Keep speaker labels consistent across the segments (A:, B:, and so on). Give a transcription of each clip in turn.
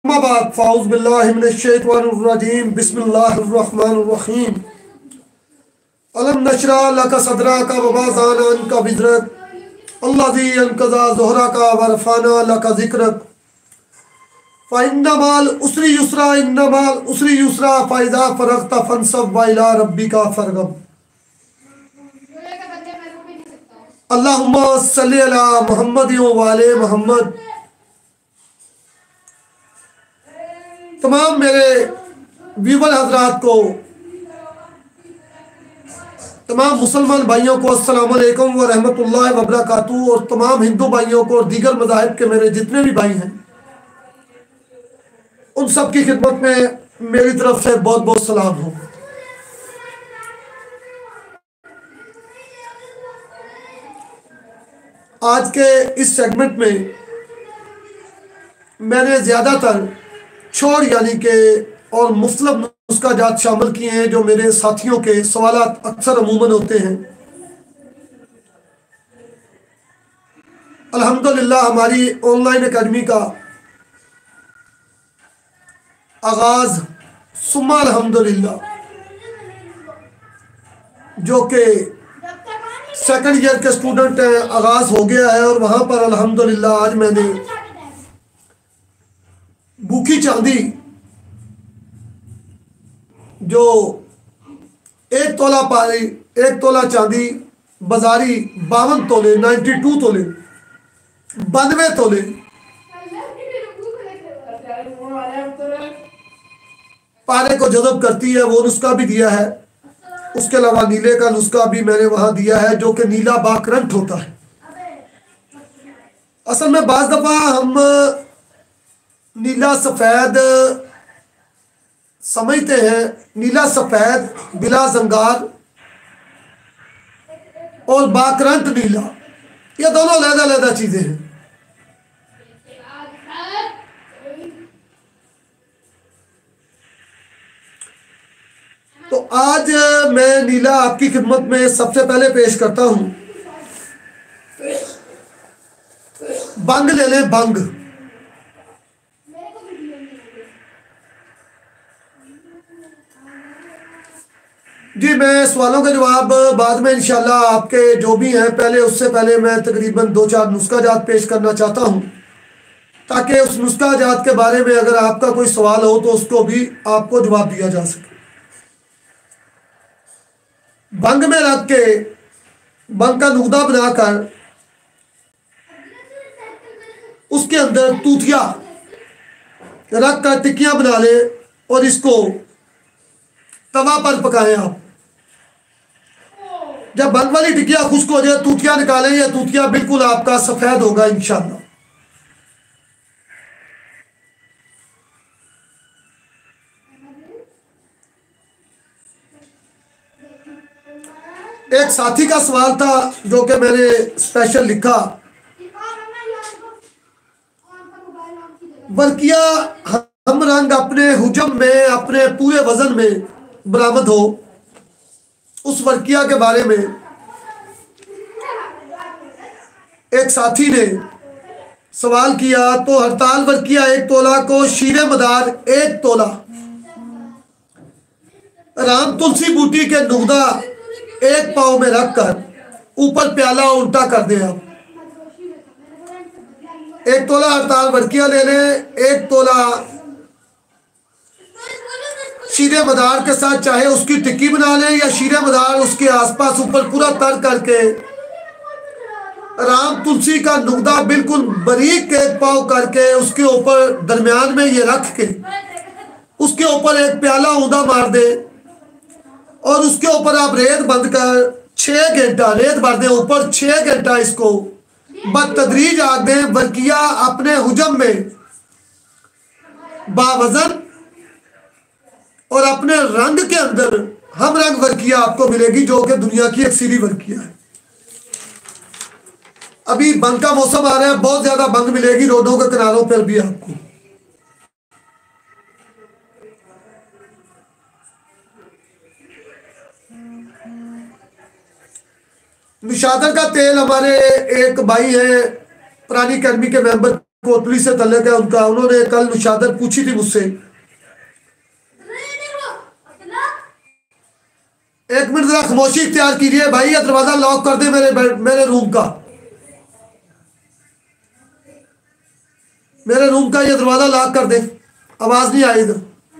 A: बाद फ़ाउज़ बिल्लाहि मिनश्शैतानिर्रजीम बिस्मिल्लाहिर्रहमानिर्रहीम अलम नशरह लका सदरक व वज़अना अन्का विज़रक अल्लज़ी अनक़ज़ा ज़ुहरक व रफ़अना लका ज़िक्रक फ़इन्न मअल उसरि युस्रा इन्न मअल उसरि युस्रा फ़इज़ा फ़रग़त फ़ंसब व इला रब्बिका फ़रग़ब। अल्लाहुम्मा सल्लि अला मुहम्मद व आले मुहम्मद। तमाम मेरे व्यूवर हजरात को, तमाम मुसलमान भाइयों को अस्सलाम वालेकुम व रहमतुल्लाहि व बरकातुहू, और तमाम हिंदू भाइयों को और दीगर मज़ाहिब के मेरे जितने भी भाई हैं उन सब की खिदमत में मेरी तरफ से बहुत बहुत सलाम हो। आज के इस सेगमेंट में मैंने ज़्यादातर छोड़ यानी कि और मुख्तलिफ नुस्खा जात शामिल किए हैं जो मेरे साथियों के सवालात अक्सर अमूमन होते हैं। अल्हम्दुलिल्लाह हमारी ऑनलाइन एकेडमी का आगाज़ सुम्मा अल्हम्दुलिल्लाह जो कि सेकंड ईयर के स्टूडेंट हैं आगाज़ हो गया है, और वहाँ पर अल्हम्दुलिल्लाह आज मैंने भूखी चांदी जो 1 तोला चांदी बाजारी 52 तोले 92 तोले 92 तोले पारे को जज़ब करती है, वो नुस्खा भी दिया है। उसके अलावा नीले का नुस्खा भी मैंने वहाँ दिया है जो कि नीला बाकरंट होता है। असल में बाज़ दफ़ा हम नीला सफ़ेद समझते हैं, नीला सफ़ेद बिला जंगार और बाकरंट नीला, ये दोनों अलग-अलग चीज़ें हैं। तो आज मैं नीला आपकी खिदमत में सबसे पहले पेश करता हूं। बंग ले लें, बंग। जी मैं सवालों के जवाब बाद में इंशाल्लाह आपके जो भी हैं पहले उससे पहले मैं तकरीबन 2-4 नुस्खा जात पेश करना चाहता हूं, ताकि उस नुस्खा जात के बारे में अगर आपका कोई सवाल हो तो उसको भी आपको जवाब दिया जा सके। बंग में रख के बंग का नुकदा बनाकर उसके अंदर तूतिया रख कर टिक्कियां बना ले और इसको तवा पर पकाएं आप। जब बंग वाली टिक्किया खुश्क हो जाए तूतिया निकालें, या तूतिया बिल्कुल आपका सफेद होगा इंशाल्लाह। एक साथी का सवाल था जो कि मैंने स्पेशल लिखा, वर्किया हम रंग अपने हुजम में अपने पूरे वजन में बरामद हो, उस वर्किया के बारे में एक साथी ने सवाल किया। तो हड़ताल वर्किया 1 तोला को शीरे मदार 1 तोला राम तुलसी बूटी के नुकदा 1 पाव में रखकर ऊपर प्याला उल्टा कर दें आप। 1 तोला हड़ताल वर्किया ले लें, 1 तोला शीरे मदार के साथ चाहे उसकी टिक्की बना लें या शीरे मदार उसके आसपास ऊपर पूरा तर करके राम तुलसी का नुकदा बिल्कुल बारीक 1 पाव करके उसके ऊपर दरमियान में ये रख के उसके ऊपर 1 प्याला ऊंधा मार दे, और उसके ऊपर आप रेत बंद कर 6 घंटा रेत भर दें ऊपर, 6 घंटा इसको बतदरीज आग दें। वर्किया अपने हुजम में बावजन और अपने रंग के अंदर हम रंग वर्किया आपको मिलेगी जो कि दुनिया की एक सीरी वर्किया है। अभी बंग का मौसम आ रहा है, बहुत ज्यादा बंग मिलेगी रोडों के किनारों पर भी आपको। निशादर का तेल हमारे एक भाई है पुरानी अकेडमी के मेंबर कोटली से तल्लुक है उनका, उन्होंने कल मुशादत पूछी थी मुझसे। एक मिनट जरा खामोशी इख्तियार कीजिए भाई, ये दरवाजा लॉक कर दे मेरे रूम का, मेरे रूम का ये दरवाजा लॉक कर दे, आवाज नहीं आएगी।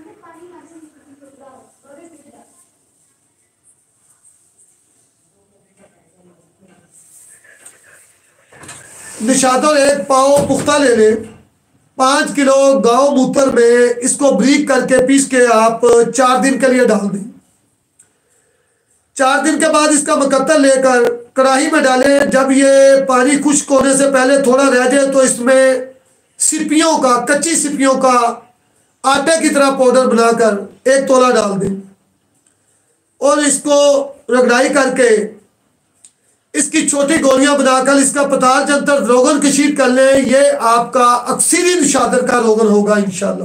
A: निशादर एक पाव पुख्ता ले ले, 5 किलो गांव मूत्र में इसको ब्रीक करके पीस के आप 4 दिन के लिए डाल दें। 4 दिन के बाद इसका मुकत्तर लेकर कढ़ाई में डालें। जब ये पानी खुश्क होने से पहले थोड़ा रह जाए तो इसमें सिपियों का, कच्ची सिपियों का आटे की तरह पाउडर बनाकर 1 तोला डाल दें और इसको रगड़ाई करके इसकी छोटी गोलियां बनाकर इसका पताल जंतर रोगन कशीद कर लें। ये आपका अक्सरी निशादर का रोगन होगा इंशाल्लाह।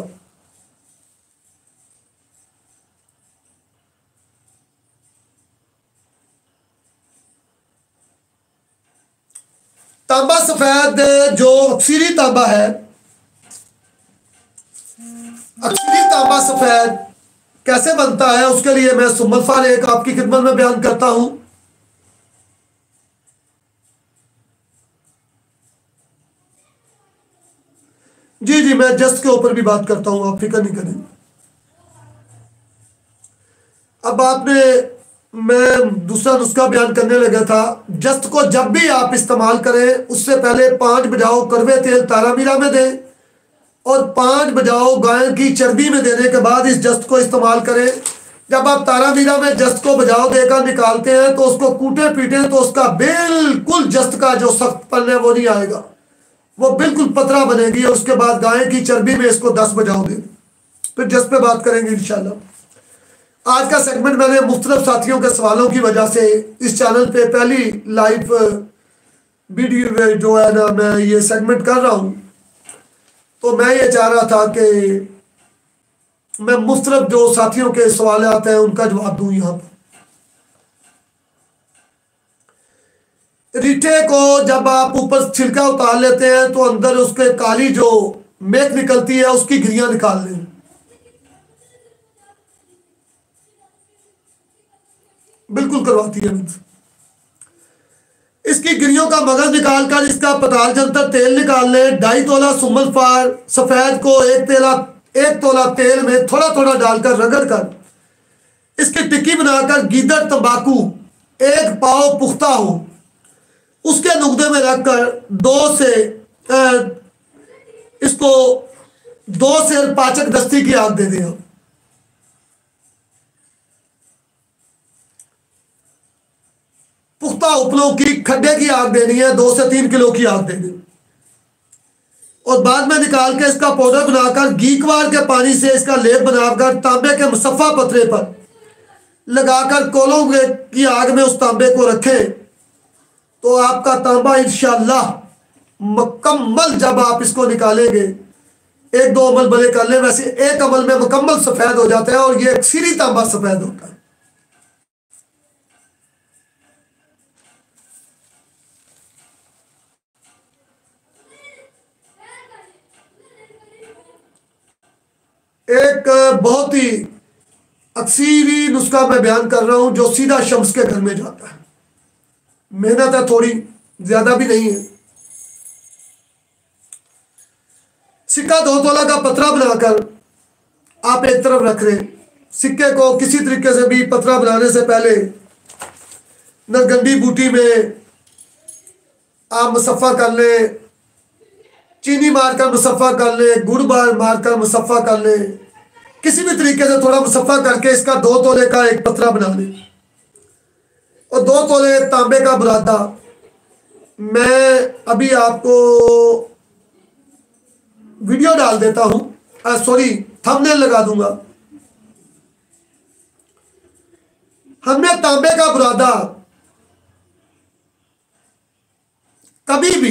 A: तांबा सफेद जो अक्सरी तांबा है, अक्सरी तांबा सफेद कैसे बनता है उसके लिए मैं सुम्मल फाल एक आपकी खिदमत में बयान करता हूं। जी जी, मैं जस्ट के ऊपर भी बात करता हूं, आप फिक्र नहीं करें। अब आपने, मैं दूसरा नुस्खा बयान करने लगा था। जस्त को जब भी आप इस्तेमाल करें उससे पहले 5 बजाओ कड़वे तेल तारा मीरा में दें और 5 बजाओ गाय की चर्बी में देने के बाद इस जस्त को इस्तेमाल करें। जब आप तारा मीरा में जस्त को बजाओ देकर निकालते हैं तो उसको कूटे पीटे तो उसका बिल्कुल जस्त का जो सख्त पन है वो नहीं आएगा, वो बिल्कुल पतरा बनेगी। और उसके बाद गाय की चर्बी में इसको 10 बजाओ दें, फिर जस्ट पे बात करेंगे इंशाल्लाह। आज का सेगमेंट मैंने मुख्तलिफ साथियों के सवालों की वजह से इस चैनल पे पहली लाइव वीडियो जो है ना मैं ये सेगमेंट कर रहा हूँ, तो मैं ये चाह रहा था कि मैं मुख्तलिफ जो साथियों के सवाल आते हैं उनका जवाब दूं। यहाँ पर रीठे को जब आप ऊपर छिलका उतार लेते हैं तो अंदर उसके काली जो मेक निकलती है उसकी गिरियां निकाल लें। बिल्कुल करवाती है। इसकी गिरियों का मगज निकालकर इसका पताल जंतर तेल निकाल लें। 2.5 तोला सुम्मल फार सफेद को 1 तोला तेल में थोड़ा थोड़ा डालकर रगड़ कर इसकी टिक्की बनाकर गीदड़ तंबाकू 1 पाव पुख्ता हो उसके नुकदे में रखकर 2 से इसको 2 से पाचक दस्ती की आग दे दें। पुख्ता उपलों की खड्डे की आग देनी है, 2 से 3 किलो की आग देनी और बाद में निकाल के इसका पाउडर बनाकर घीकवार के पानी से इसका लेप बनाकर तांबे के मुसफ़ा पतरे पर लगाकर कोलों की आग में उस तांबे को रखें तो आपका तांबा इंशाअल्लाह मुकम्मल, जब आप इसको निकालेंगे 1-2 अमल भले कर ले, वैसे 1 अमल में मुकम्मल सफेद हो जाता है और ये अक्सरी तांबा सफेद होता है। एक बहुत ही अक्सरी नुस्खा मैं बयान कर रहा हूं जो सीधा शम्स के घर में जाता है। मेहनत है थोड़ी, ज्यादा भी नहीं है। सिक्का 2 तोला का पतरा बनाकर आप एक तरफ रख रहे। सिक्के को किसी तरीके से भी पतरा बनाने से पहले नरगंडी बूटी में आप मुसफ़ा कर लें, चीनी मारकर मुसफ़ा कर ले, गुड़ मारकर मुसफ़ा कर ले, किसी भी तरीके से थोड़ा मुसफ़ा करके इसका 2 तोले का एक पतरा बना ले और 2 तोले तांबे का बुरादा। मैं अभी आपको वीडियो डाल देता हूं, सॉरी थंबनेल लगा दूंगा। हमने तांबे का बुरादा कभी भी,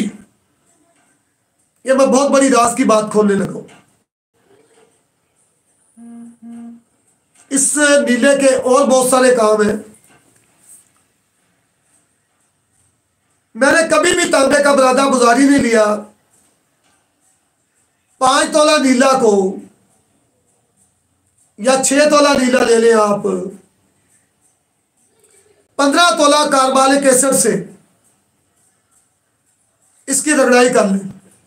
A: ये मैं बहुत बड़ी राज की बात खोलने लगा हूं, इस नीले के और बहुत सारे काम हैं। मैंने कभी भी तांबे का बुरादा गुजारी नहीं लिया 5 तोला नीला को या 6 तोला नीला ले लें आप, 15 तोला कार्बोलिक एसिड से इसकी रगड़ाई कर लें।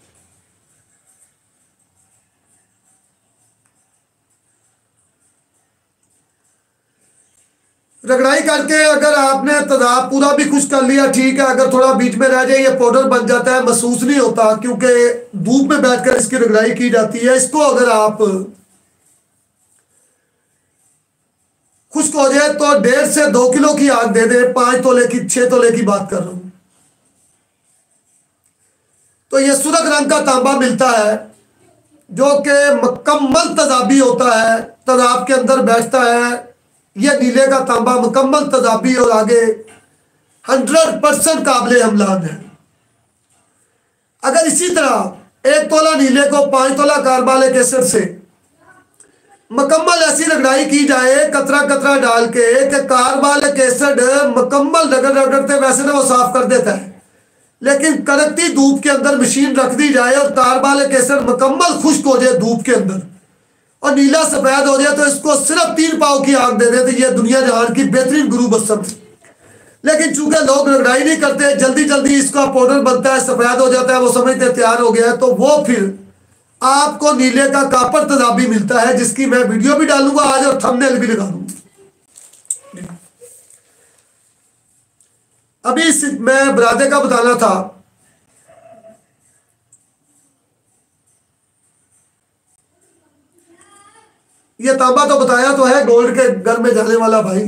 A: रगड़ाई करके अगर आपने तेजाब पूरा भी खुश कर लिया ठीक है, अगर थोड़ा बीच में रह जाए ये पाउडर बन जाता है, महसूस नहीं होता क्योंकि धूप में बैठकर इसकी रगड़ाई की जाती है। इसको अगर आप खुश्क हो जाए तो 1.5 से 2 किलो की आग दे दे। 5 तोले की 6 तोले की बात कर रहा हूं। तो ये सुर्ख रंग का तांबा मिलता है जो कि मुकम्मल तेजाबी होता है, तेजाब के अंदर बैठता है। यह नीले का तांबा मुकम्मल तेजाबी और आगे 100% काबिल हमलान है। अगर इसी तरह 1 तोला नीले को 5 तोला कार्बोलिक एसिड से मुकम्मल ऐसी रगड़ाई की जाए कतरा कतरा डाल के कि कार्बोलिक एसिड मुकम्मल रगड़ रगड़ते, वैसे ना वो साफ कर देता है, लेकिन कड़कती धूप के अंदर मशीन रख दी जाए और कार्बोलिक एसिड मुकम्मल खुश्क हो जाए धूप के अंदर और नीला सफेद हो जाए तो इसको सिर्फ 3 पाव की आग दे दे तो यह दुनिया जहान की बेहतरीन गुरु बसम है। लेकिन चूंकि लोग रगड़ाई नहीं करते, जल्दी जल्दी इसका पाउडर बनता है, सफेद हो जाता है, वो समझते तैयार हो गया है, तो वो फिर आपको नीले का कापर तेजाबी मिलता है जिसकी मैं वीडियो भी डालूंगा आज और थंबनेल भी लगा दूंगा। अभी मैं बरादे का बताना था। ये तांबा तो बताया तो है, गोल्ड के घर में जाने वाला भाई।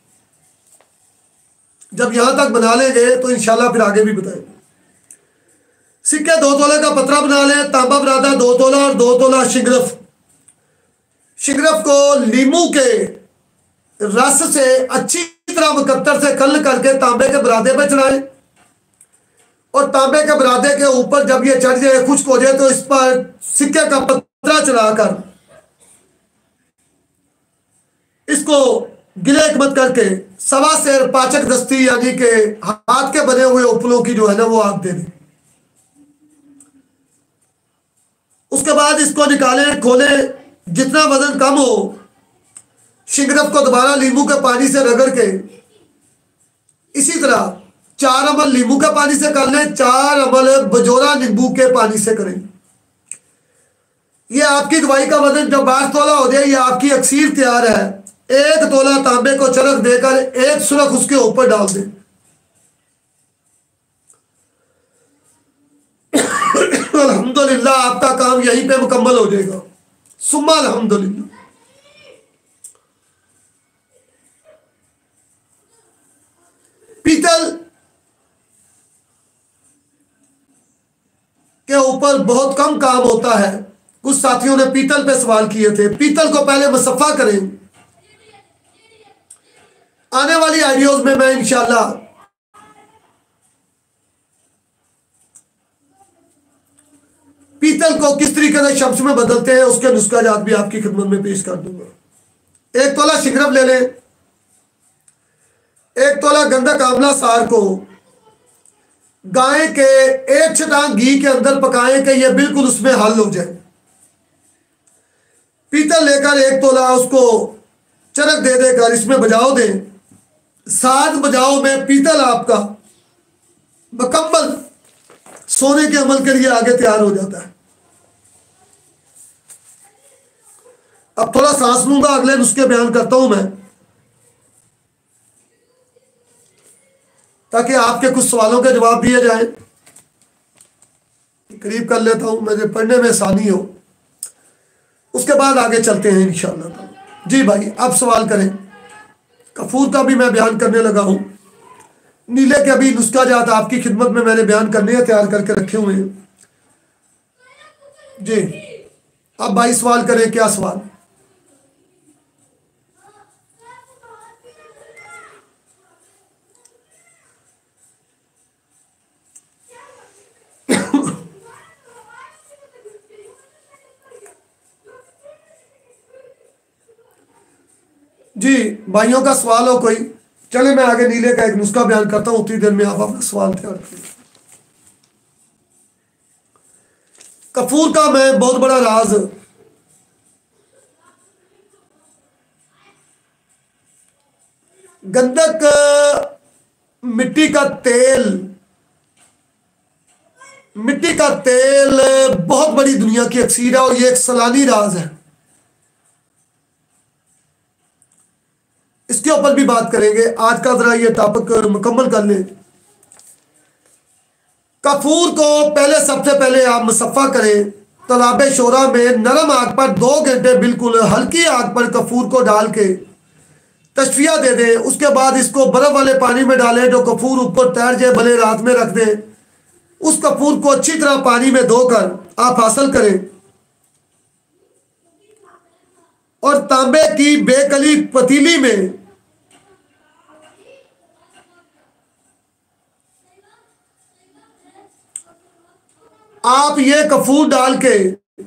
A: जब यहां तक बना लेंगे तो इंशाल्लाह फिर आगे भी बताएंगे। सिक्के 2 तोले का पतरा बना लें। तांबा बनाता 2 तोला और 2 तोला शिगरफ। शिगरफ को लीमू के रस से अच्छी तरह मुकद्दर से कल करके तांबे के बरादे पे चढ़ाएं और तांबे के बरादे के ऊपर जब ये चढ़ जाए, खुश्क हो जाए, तो इस पर सिक्के का पतरा चढ़ाकर इसको गिले मत करके 1.25 सेर पाचक दस्ती यानी के हाथ के बने हुए उपलों की जो है ना वो आग दे दें। उसके बाद इसको निकालें, खोलें, जितना वजन कम हो शिगरफ को दोबारा नींबू के पानी से रगड़ के इसी तरह 4 अमल नींबू के पानी से कर लें, 4 अमल बजोरा नींबू के पानी से करें। यह आपकी दवाई का वजन जब 12 तोला हो जाए, यह आपकी अक्सीर तैयार है। 1 तोला तांबे को चरख देकर 1 सुरख उसके ऊपर डाल दें। अल्हम्दुलिल्लाह आपका काम यहीं पे मुकम्मल हो जाएगा। सुम्मा अल्हम्दुलिल्लाह। पीतल के ऊपर बहुत कम काम होता है। कुछ साथियों ने पीतल पे सवाल किए थे। पीतल को पहले मुसफ़्फ़ा करें। आने वाली वीडियोस में मैं इंशाल्लाह पीतल को किस तरीके से शम्स में बदलते हैं उसके नुस्खा जात भी आपकी खिदमत में पेश कर दूंगा। 1 तोला शिगरफ ले लें। 1 तोला गंधक आंवला सार को गाय के 1 छटांग घी के अंदर पकाएं कि यह बिल्कुल उसमें हल हो जाए। पीतल लेकर 1 तोला उसको चरख दे देकर इसमें बजाओ दें। 7 बजाओ में पीतल आपका मुकम्मल सोने के अमल के लिए आगे तैयार हो जाता है। अब थोड़ा सांस लूंगा, अगले नुस्खे बयान करता हूं मैं, ताकि आपके कुछ सवालों के जवाब दिए जाए। करीब कर लेता हूं, मुझे पढ़ने में आसानी हो, उसके बाद आगे चलते हैं इंशाअल्लाह। जी भाई, अब सवाल करें। कफूर का भी मैं बयान करने लगा हूं। नीले के अभी नुस्खा जात आपकी खिदमत में मैंने बयान करने हैं, तैयार करके रखे हुए हैं। जी, अब भाई सवाल करें। क्या सवाल? जी भाइयों का सवाल हो कोई? चले मैं आगे नीले का एक नुस्खा बयान करता हूं, उतनी देर में आप अपना सवाल तैयार करें। कपूर का मैं बहुत बड़ा राज, गंधक, मिट्टी का तेल, मिट्टी का तेल बहुत बड़ी दुनिया की अक्सीर है और ये एक सलानी राज है। इसके ऊपर भी बात करेंगे। आज का जरा ये टॉपिक मुकम्मल कर लें। कपूर को पहले, सबसे पहले आप मुसफ़ा करें तालाब शोरा में नरम आग पर 2 घंटे बिल्कुल हल्की आग पर कपूर को डाल के तशफिया दे दें। उसके बाद इसको बर्फ़ वाले पानी में डालें, जो कपूर ऊपर तैर जाए, भले रात में रख दें। उस कपूर को अच्छी तरह पानी में धोकर आप हासिल करें और तांबे की बेकली पतीली में आप ये कपूर डाल के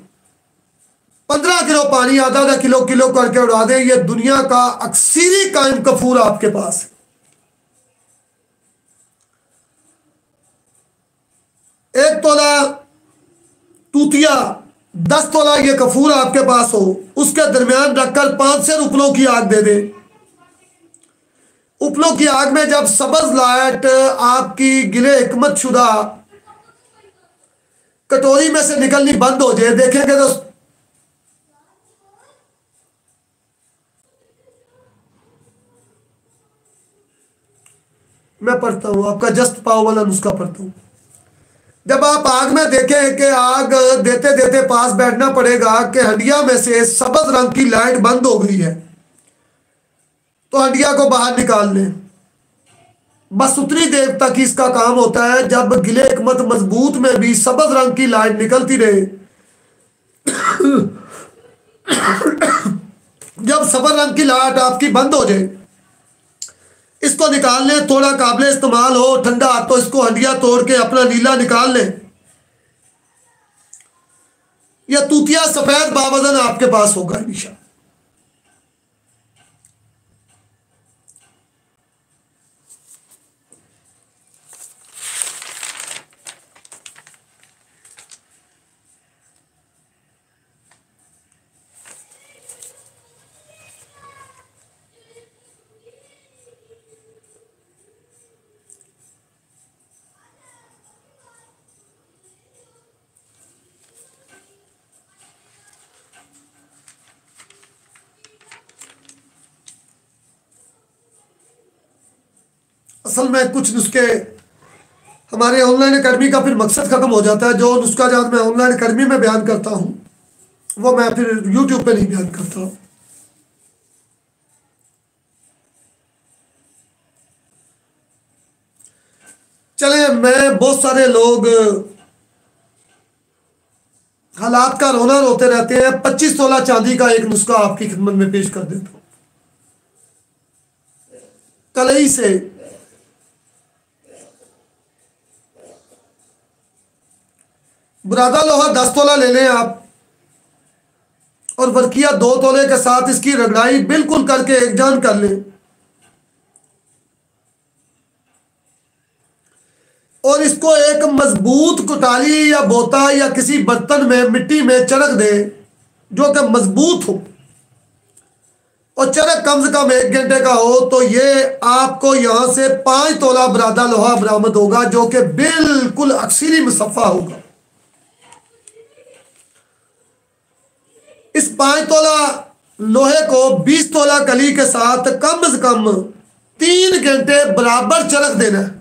A: 15 किलो पानी, आधा आधा किलो किलो करके उड़ा दें। ये दुनिया का अक्सीरी कायम कपूर आपके पास है। 1 तोला तूतिया, 10 तोला ये कपूर आपके पास हो, उसके दरमियान रखकर 5 से उपलों की आग दे दें। उपलों की आग में जब सब्ज लाइट आपकी गिले हिकमत शुदा कटोरी में से निकलनी बंद हो जाए, देखेंगे तो मैं पढ़ता हूं, आपका जस्ट पाव वाला नुस्खा पढ़ता हूं। जब आप आग में देखें कि आग देते देते पास बैठना पड़ेगा कि हंडिया में से सब्ज रंग की लाइट बंद हो गई है, तो हंडिया को बाहर निकाल लें। बस उतनी देर तक ही इसका काम होता है जब गिले हिकमत मजबूत में भी सब्ज रंग की लाइट निकलती रहे। जब सब्ज रंग की लाइट आपकी बंद हो जाए, इसको निकाल लें। थोड़ा काबिल इस्तेमाल हो, ठंडा तो इसको हंडिया तोड़ के अपना नीला निकाल लें। यह तूतिया सफेद बावजन आपके पास होगा इंशाअल्लाह। असल में कुछ नुस्खे हमारे ऑनलाइन अकेडमी का फिर मकसद ख़त्म हो जाता है। जो नुस्खा जात मैं ऑनलाइन अकेडमी में बयान करता हूँ वो मैं फिर यूट्यूब पे नहीं बयान करता। चले, मैं बहुत सारे लोग हालात का रोना रोते रहते हैं। 25 तोला चांदी का एक नुस्खा आपकी खिदमत में पेश कर देता हूँ। कलई से बुरादा लोहा 10 तोला ले लें आप, और वर्किया 2 तोले के साथ इसकी रगड़ाई बिल्कुल करके एकजान कर लें और इसको एक मजबूत कुटाली या बोता या किसी बर्तन में मिट्टी में चरक दें जो कि मजबूत हो, और चरक कम से कम 1 घंटे का हो। तो ये आपको यहां से 5 तोला बुरादा लोहा बरामद होगा जो कि बिल्कुल अक्सीरी मुसफ़ा होगा। इस 5 तोला लोहे को 20 तोला कली के साथ कम से कम 3 घंटे बराबर चरक देना है।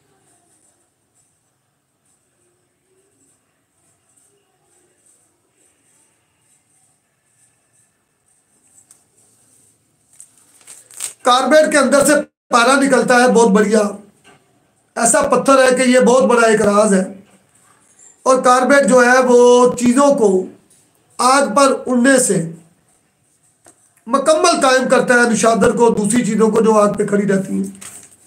A: कार्बेट के अंदर से पारा निकलता है, बहुत बढ़िया ऐसा पत्थर है कि ये बहुत बड़ा एक राज है। और कार्बेट जो है वो चीज़ों को आग पर उड़ने से मुकम्मल कायम करता है, निशादर को, दूसरी चीज़ों को जो आग पे खड़ी रहती हैं।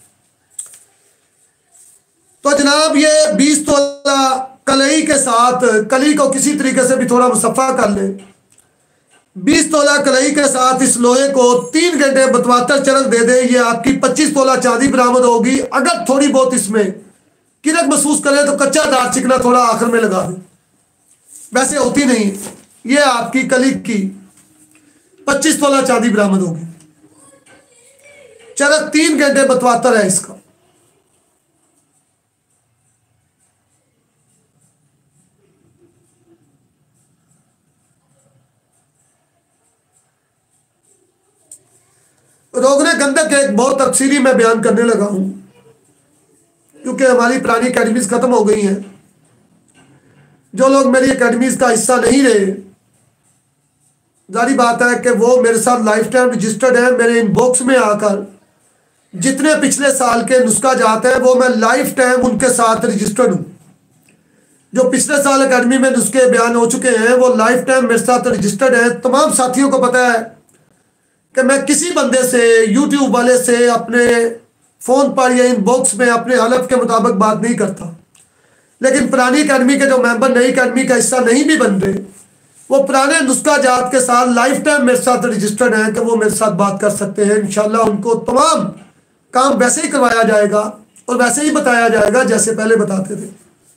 A: तो जनाब ये 20 तोला कलई के साथ, कली को किसी तरीके से भी थोड़ा मुसफ़ा कर लें। 20 तोला कलई के साथ इस लोहे को 3 घंटे बतवातर चरक दे दें। ये आपकी 25 तोला चांदी बरामद होगी। अगर थोड़ी बहुत इसमें किरक महसूस करें तो कच्चा दार चिकना थोड़ा आखिर में लगा दें। वैसे होती नहीं। ये आपकी कलीग की 25 तोला चांदी बरामद होगी। चरक 3 घंटे बतवाता है इसका। रोगने गंधक एक बहुत तफसीली मैं बयान करने लगा हूं, क्योंकि हमारी पुरानी अकेडमीज खत्म हो गई हैं। जो लोग मेरी अकेडमीज का हिस्सा नहीं रहे, जारी बात है कि वो मेरे साथ लाइफ टाइम रजिस्टर्ड है। मेरे इनबॉक्स में आकर जितने पिछले साल के नुस्खा जाते हैं वो मैं लाइफ टाइम उनके साथ रजिस्टर्ड हूँ। जो पिछले साल अकेडमी में नुस्खे बयान हो चुके हैं वो लाइफ टाइम मेरे साथ रजिस्टर्ड है। तमाम साथियों को पता है कि मैं किसी बंदे से, यूट्यूब वाले से अपने फ़ोन पर या इनबॉक्स में अपने हलफ के मुताबिक बात नहीं करता। लेकिन पुरानी अकेडमी के जो मेंबर नई अकेडमी का हिस्सा नहीं भी बन रहे, वो पुराने नुस्खा जात के साथ लाइफ टाइम मेरे साथ रजिस्टर्ड हैं कि वो मेरे साथ बात कर सकते हैं। इंशाल्लाह उनको तमाम काम वैसे ही करवाया जाएगा और वैसे ही बताया जाएगा जैसे पहले बताते थे।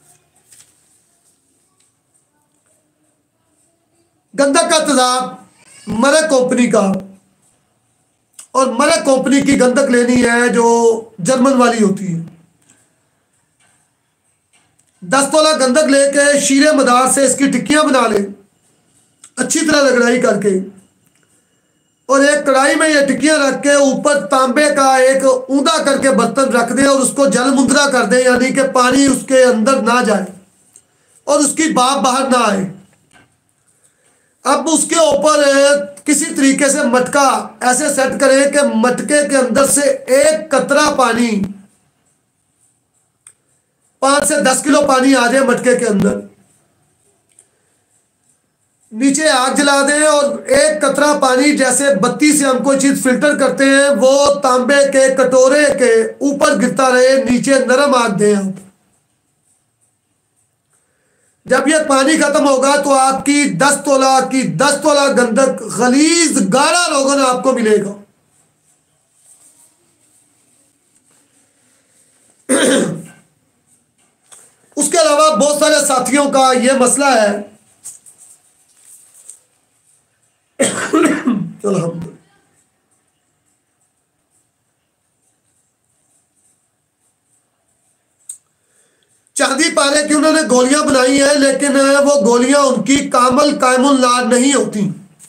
A: गंधक का तेजाब मरक कंपनी का, और मरक कंपनी की गंधक लेनी है जो जर्मन वाली होती है। 10 तोला गंधक लेके शीरे मदार से इसकी टिक्कियां बना ले अच्छी तरह रगड़ाई करके, और एक कढ़ाई में ये टिक्कियां रख के ऊपर तांबे का एक ऊंधा करके बर्तन रख दें और उसको जल मुंदरा कर दें, यानी कि पानी उसके अंदर ना जाए और उसकी भाप बाहर ना आए। अब उसके ऊपर किसी तरीके से मटका ऐसे सेट करें कि मटके के अंदर से एक कतरा पानी, 5 से 10 किलो पानी आ जाए मटके के अंदर। नीचे आग जला दें और एक कतरा पानी, जैसे बत्ती से हम कोई चीज फिल्टर करते हैं, वो तांबे के कटोरे के ऊपर गिरता रहे, नीचे नरम आग दें आप। जब यह पानी खत्म होगा तो आपकी 10 तोला गंधक गलीज गाढ़ा रोगन आपको मिलेगा। उसके अलावा बहुत सारे साथियों का यह मसला है अल्हम्दुलिल्लाह, चांदी पारे की उन्होंने गोलियां बनाई हैं, लेकिन वो गोलियां उनकी कामुल नार नहीं होती।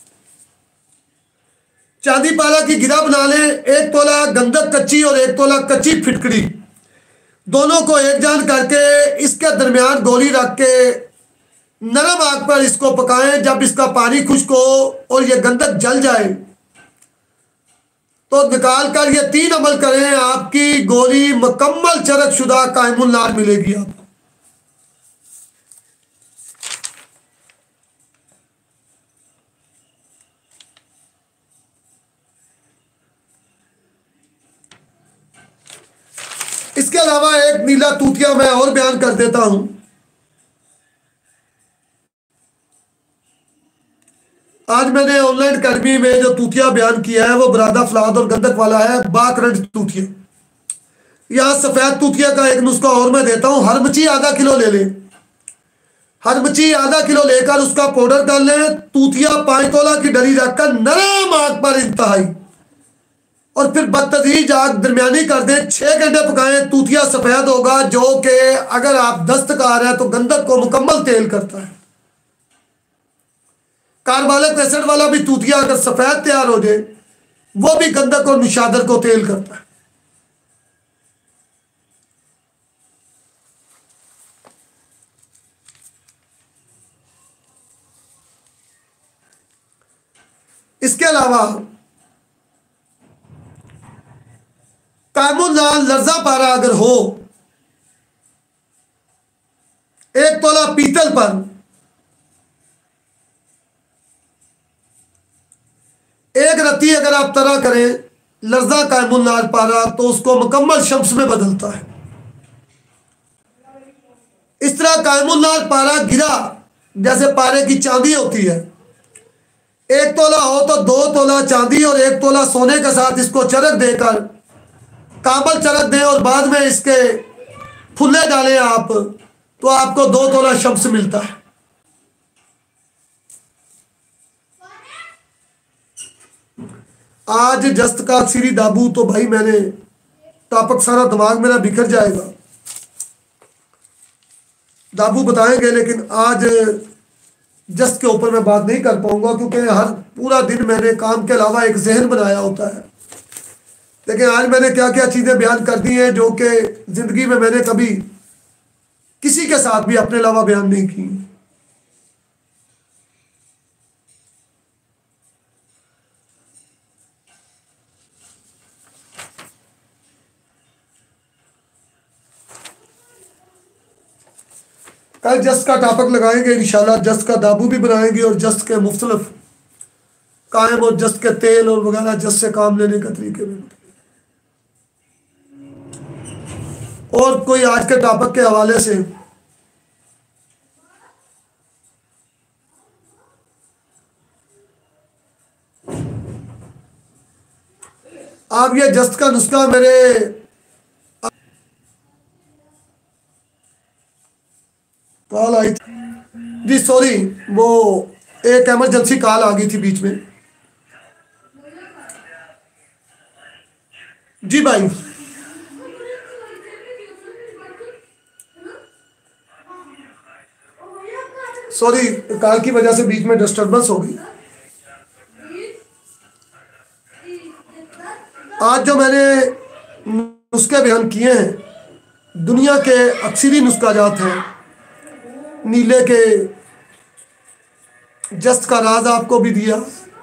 A: चांदी पारा की गिरा बना ले, 1 तोला गंधक कच्ची और 1 तोला कच्ची फिटकड़ी, दोनों को एक जान करके इसके दरमियान गोली रख के नरम आग पर इसको पकाएं। जब इसका पानी खुश्क हो और ये गंधक जल जाए तो निकाल कर ये 3 अमल करें, आपकी गोली मुकम्मल चरक शुदा कायमुल नार मिलेगी आपको। इसके अलावा एक नीला तूतिया मैं और बयान कर देता हूं। आज मैंने ऑनलाइन अकेडमी में जो तूतिया बयान किया है वो बरादा फलाद और गंधक वाला है, बाकरंट तूतिया। यहां सफेद तूतिया का एक नुस्खा और मैं देता हूं। हर मच्छी आधा किलो ले लें, हर मच्छी आधा किलो लेकर उसका पाउडर डाल लें। तूतिया 5 तोला की डली रखकर नरम आग पर इंतहाई और फिर बदतदरीज आग दरमियानी कर दें, 6 घंटे पकाएं। तूतिया सफेद होगा, जो कि अगर आप दस्तकार है तो गंधक को मुकम्मल तेल करता है। कार्बोलिक एसिड वाला भी तूतिया अगर सफेद तैयार हो जाए वो भी गंधक और निशादर को तेल करता है। इसके अलावा कामुल नार लर्जा पारा अगर हो, 1 तोला पीतल पर 1 रत्ती अगर आप तरह करें लर्जा कायमुल नार पारा, तो उसको मुकम्मल शम्स में बदलता है। इस तरह कायमुल नार पारा गिरा जैसे पारे की चांदी होती है, 1 तोला हो तो 2 तोला चांदी और 1 तोला सोने के साथ इसको चरक देकर काबल चरक दें और बाद में इसके फुल्ले डालें आप, तो आपको 2 तोला शम्स मिलता है। आज जस्त का सीरी दाबू तो भाई मैंने टॉपिक सारा दिमाग मेरा बिखर जाएगा। दाबू बताएंगे लेकिन आज जस्ट के ऊपर मैं बात नहीं कर पाऊंगा, क्योंकि हर पूरा दिन मैंने काम के अलावा एक जहन बनाया होता है। लेकिन आज मैंने क्या क्या चीज़ें बयान कर दी हैं जो कि ज़िंदगी में मैंने कभी किसी के साथ भी अपने अलावा बयान नहीं की। कल जस्ट का टॉपिक लगाएंगे इंशाल्लाह, जस्ट का दाबू भी बनाएंगे और जस्ट के मुख्तलिफ कायम और जस्ट के तेल और वगैरह जस्ट से काम लेने का तरीके भी। और कोई आज के टॉपिक के हवाले से आप ये जस्ट का नुस्खा मेरे कॉल आई थी जी, सॉरी वो एक इमरजेंसी कॉल आ गई थी बीच में जी भाई। सॉरी कॉल की वजह से बीच में डिस्टर्बेंस हो गई। आज जो मैंने नुस्खे बयान किए हैं, दुनिया के अक्सरी नुस्खाजात हैं। नीले के जस्ट का राज आपको भी दिया,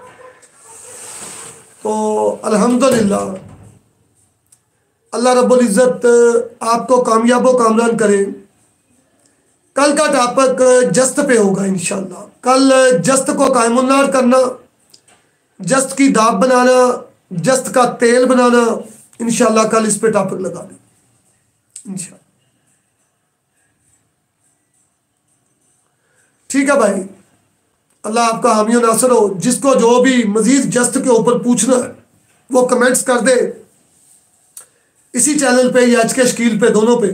A: तो अल्हम्दुलिल्लाह अल्लाह रब्बुल इज़्ज़त आपको कामयाबो कामरान करे। कल का टॉपिक जस्त पे होगा इंशाल्लाह। कल जस्त को कायमुन्नार करना, जस्त की दाब बनाना, जस्त का तेल बनाना, इंशाल्लाह कल इस पे टॉपिक लगा दें इंशाल्लाह। ठीक है भाई, अल्लाह आपका हामी और नासर हो। जिसको जो भी मजीद जस्त के ऊपर पूछना है वो कमेंट्स कर दे, इसी चैनल पे या HK शकील पे, दोनों पे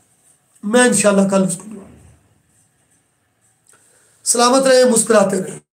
A: मैं इंशाल्लाह कल उसको। सलामत रहे, मुस्कुराते रहे।